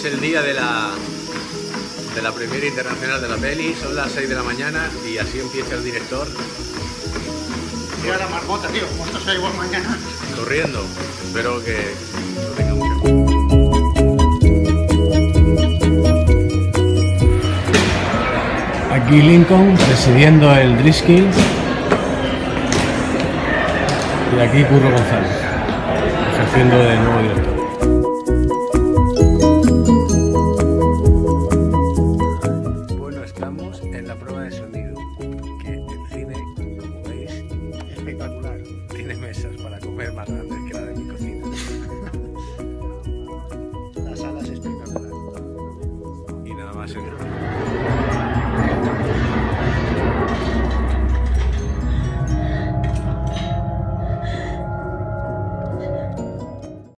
es el día de la premiere internacional de la peli, son las 6 de la mañana y así empieza el director. Mira la marmota, tío, como esto sea igual mañana. Corriendo, espero que no tenga mucho. Aquí Lincoln presidiendo el Driskill y aquí Curro González ejerciendo de nuevo director.